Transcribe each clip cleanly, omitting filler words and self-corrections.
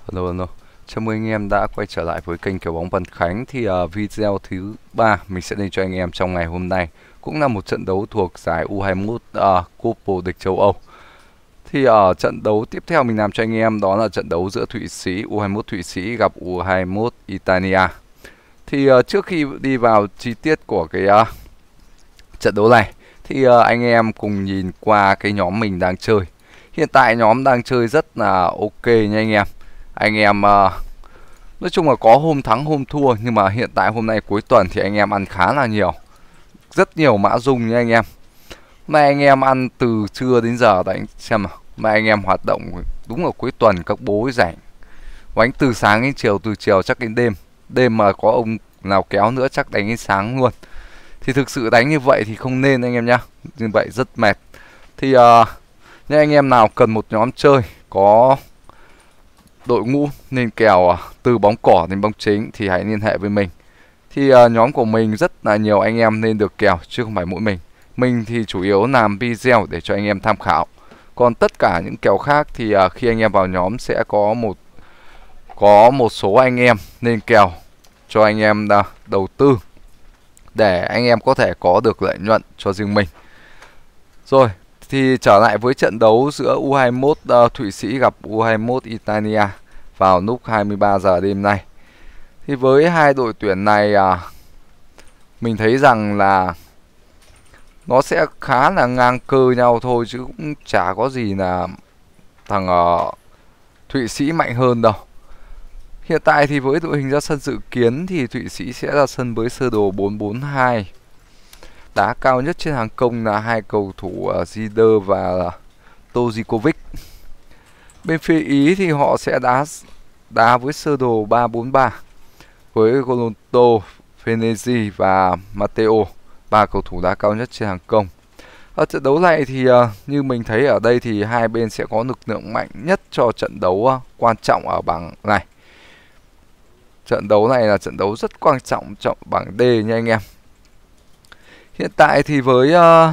Hello, hello. Chào mừng anh em đã quay trở lại với kênh Kèo bóng Văn Khánh. Video thứ 3 mình sẽ lên cho anh em trong ngày hôm nay cũng là một trận đấu thuộc giải U21 Cúp vô địch châu Âu. Thì ở trận đấu tiếp theo mình làm cho anh em đó là trận đấu giữa Thụy Sĩ, U21 Thụy Sĩ gặp U21 Italia. Thì trước khi đi vào chi tiết của cái trận đấu này thì anh em cùng nhìn qua cái nhóm mình đang chơi. Hiện tại nhóm đang chơi rất là ok nha anh em. Anh em nói chung là có hôm thắng hôm thua, nhưng mà hiện tại hôm nay cuối tuần thì anh em ăn khá là nhiều, rất nhiều mã dung nha anh em. Hôm nay anh em ăn từ trưa đến giờ đấy, anh xem nào. Hôm nay anh em hoạt động đúng là cuối tuần, các bố rảnh đánh từ sáng đến chiều, từ chiều chắc đến đêm. Đêm mà có ông nào kéo nữa chắc đánh đến sáng luôn. Thì thực sự đánh như vậy thì không nên anh em nhá, như vậy rất mệt. Thì nếu anh em nào cần một nhóm chơi có đội ngũ nên kèo từ bóng cỏ đến bóng chính thì hãy liên hệ với mình. Thì nhóm của mình rất là nhiều anh em nên được kèo chứ không phải mỗi mình. Mình thì chủ yếu làm video để cho anh em tham khảo. Còn tất cả những kèo khác thì khi anh em vào nhóm sẽ có một số anh em nên kèo cho anh em đầu tư để anh em có thể có được lợi nhuận cho riêng mình. Rồi, thì trở lại với trận đấu giữa U21 Thụy Sĩ gặp U21 Italia vào lúc 23 giờ đêm nay. Thì với hai đội tuyển này mình thấy rằng là nó sẽ khá là ngang cơ nhau thôi, chứ cũng chả có gì là thằng Thụy Sĩ mạnh hơn đâu. Hiện tại thì với đội hình ra sân dự kiến thì Thụy Sĩ sẽ ra sân với sơ đồ 4-4-2. Đá cao nhất trên hàng công là hai cầu thủ Zider và Tojikovic. Bên phía Ý thì họ sẽ đá với sơ đồ 3-4-3 với Golonto, Fenezi và Matteo, ba cầu thủ đá cao nhất trên hàng công. Ở trận đấu này thì như mình thấy ở đây thì hai bên sẽ có lực lượng mạnh nhất cho trận đấu quan trọng ở bảng này. Trận đấu này là trận đấu rất quan trọng trong bảng D nha anh em. Hiện tại thì với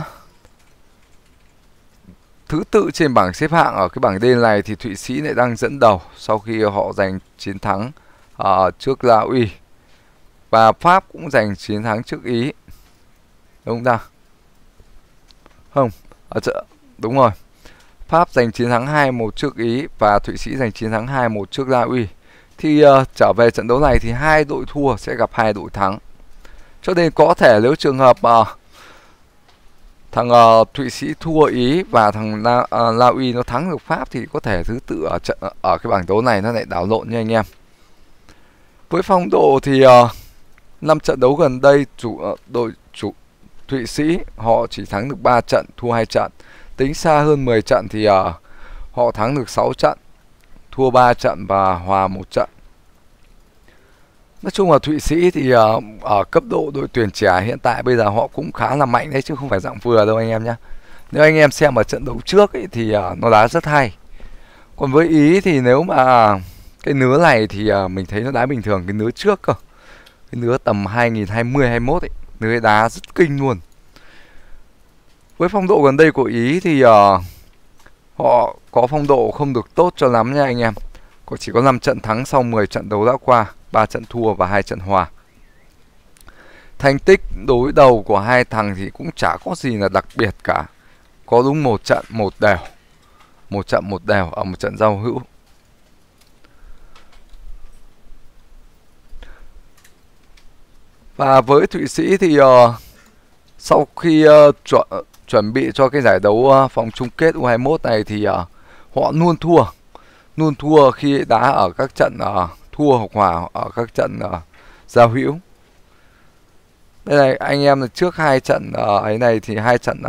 thứ tự trên bảng xếp hạng ở cái bảng D này thì Thụy Sĩ lại đang dẫn đầu sau khi họ giành chiến thắng trước La Uy, và Pháp cũng giành chiến thắng trước Ý, đúng không ta? Không, đúng rồi. Pháp giành chiến thắng 2-1 trước Ý và Thụy Sĩ giành chiến thắng 2-1 trước La Uy. Thì trở về trận đấu này thì hai đội thua sẽ gặp hai đội thắng. Cho nên có thể nếu trường hợp thằng Thụy Sĩ thua Ý và thằng La Uy nó thắng được Pháp thì có thể thứ tự ở cái bảng đấu này nó lại đảo lộn nha anh em. Với phong độ thì 5 trận đấu gần đây đội chủ Thụy Sĩ họ chỉ thắng được 3 trận, thua 2 trận. Tính xa hơn 10 trận thì họ thắng được 6 trận, thua 3 trận và hòa 1 trận. Nói chung là Thụy Sĩ thì ở cấp độ đội tuyển trẻ hiện tại bây giờ họ cũng khá là mạnh đấy, chứ không phải dạng vừa đâu anh em nhé. Nếu anh em xem ở trận đấu trước ấy, thì nó đá rất hay. Còn với Ý thì nếu mà cái nứa này thì mình thấy nó đá bình thường cái nứa trước cơ. Cái nứa tầm 2020-21 ấy, nứa ấy đá rất kinh luôn. Với phong độ gần đây của Ý thì họ có phong độ không được tốt cho lắm nha anh em. Chỉ có 5 trận thắng sau 10 trận đấu đã qua, 3 trận thua và 2 trận hòa. Thành tích đối đầu của hai thằng thì cũng chả có gì là đặc biệt cả. Có đúng một trận một đều. Một trận một đều ở một trận giao hữu. Và với Thụy Sĩ thì sau khi chuẩn bị cho cái giải đấu vòng chung kết U21 này thì họ luôn thua khi đá ở các trận thua hoặc hòa ở các trận giao hữu. Đây này anh em, là trước hai trận ấy này thì hai trận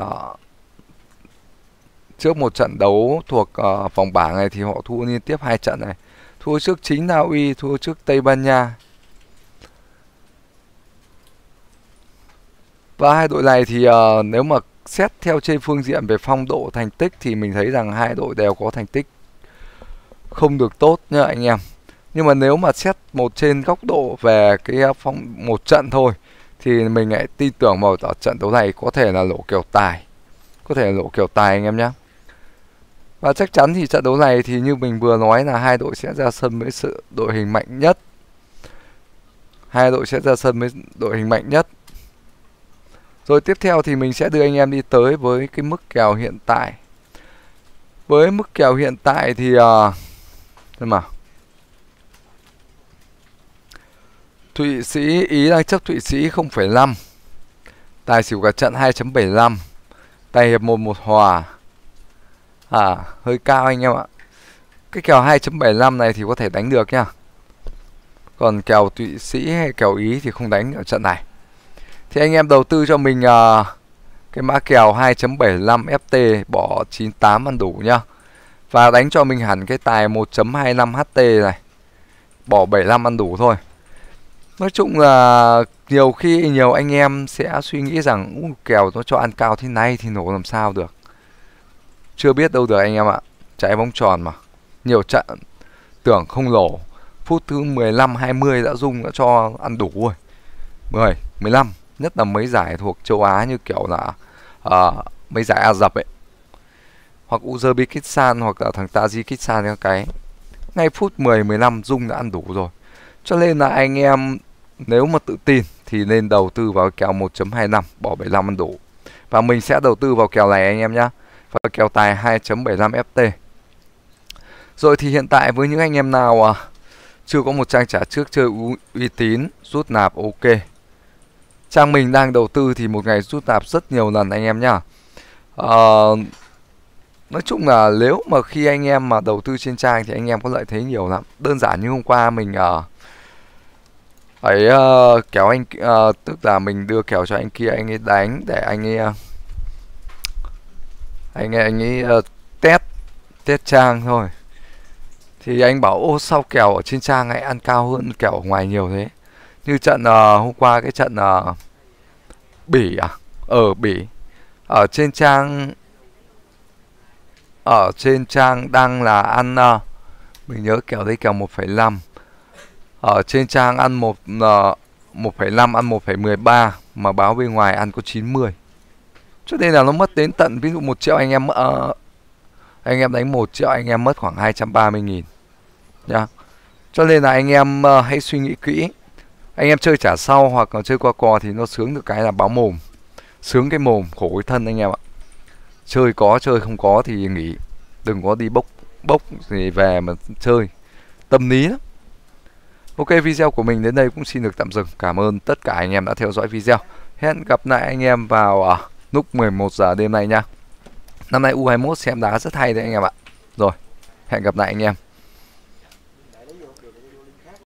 trước một trận đấu thuộc vòng bảng này thì họ thua liên tiếp 2 trận này. Thua trước chính Na Uy, thua trước Tây Ban Nha. Và hai đội này thì nếu mà xét theo trên phương diện về phong độ thành tích thì mình thấy rằng hai đội đều có thành tích không được tốt nhá anh em. Nhưng mà nếu mà xét một trên góc độ về cái một trận thôi thì mình lại tin tưởng vào ở trận đấu này có thể là lộ kèo tài. Có thể là lộ kèo tài anh em nhé. Và chắc chắn thì trận đấu này thì như mình vừa nói là hai đội sẽ ra sân với sự đội hình mạnh nhất. Hai đội sẽ ra sân với đội hình mạnh nhất. Rồi tiếp theo thì mình sẽ đưa anh em đi tới với cái mức kèo hiện tại. Với mức kèo hiện tại thì xem nào. Thụy Sĩ, Ý đang chấp Thụy Sĩ 0,5. Tài xỉu cả trận 2.75. Tài hiệp 1-1 hòa. Hơi cao anh em ạ. Cái kèo 2.75 này thì có thể đánh được nhá. Còn kèo Thụy Sĩ hay kèo Ý thì không đánh ở trận này. Thì anh em đầu tư cho mình cái mã kèo 2.75 FT bỏ 98 ăn đủ nhá. Và đánh cho mình hẳn cái tài 1.25 HT này, bỏ 75 ăn đủ thôi. Nói chung là nhiều khi nhiều anh em sẽ suy nghĩ rằng kèo nó cho ăn cao thế này thì nổ làm sao được. Chưa biết đâu được anh em ạ. Trái bóng tròn mà. Nhiều trận tưởng không lỗ, phút thứ 15 20 đã rung, đã cho ăn đủ rồi. 10, 15, nhất là mấy giải thuộc châu Á như kiểu là mấy giải Ả Rập ấy, hoặc Uzbekistan, hoặc là thằng Tajikistan cái ngay phút 10 15 rung đã ăn đủ rồi. Cho nên là anh em nếu mà tự tin thì nên đầu tư vào kèo 1.25 bỏ 75 ăn đủ. Và mình sẽ đầu tư vào kèo này anh em nhá. Và kèo tài 2.75 FT. Rồi thì hiện tại với những anh em nào chưa có một trang trả trước chơi uy tín, rút nạp ok. Trang mình đang đầu tư thì một ngày rút nạp rất nhiều lần anh em nhá. Nói chung là nếu mà khi anh em mà đầu tư trên trang thì anh em có lợi thế nhiều lắm. Đơn giản như hôm qua mình kéo anh tức là mình đưa kèo cho anh kia, anh ấy đánh để anh ấy test trang thôi. Thì anh bảo ô sao kèo ở trên trang ấy ăn cao hơn kèo ở ngoài nhiều thế. Như trận hôm qua cái trận Bỉ Bỉ ở trên trang đăng là ăn mình nhớ kèo đấy kèo 1,5. Ở trên trang ăn 1,5 ăn 1,13 mà báo bên ngoài ăn có 90. Cho nên là nó mất đến tận ví dụ 1 triệu anh em đánh 1 triệu anh em mất khoảng 230.000 nhá. Cho nên là anh em hãy suy nghĩ kỹ. Anh em chơi trả sau hoặc là chơi qua cò thì nó sướng được cái là báo mồm. Sướng cái mồm, khổ cái thân anh em ạ. Chơi có chơi, không có thì nghỉ. Đừng có đi bốc gì về mà chơi. Tâm lý lắm. Ok, video của mình đến đây cũng xin được tạm dừng. Cảm ơn tất cả anh em đã theo dõi video. Hẹn gặp lại anh em vào lúc 11 giờ đêm nay nha. Năm nay U21 xem đá rất hay đấy anh em ạ. Rồi, hẹn gặp lại anh em.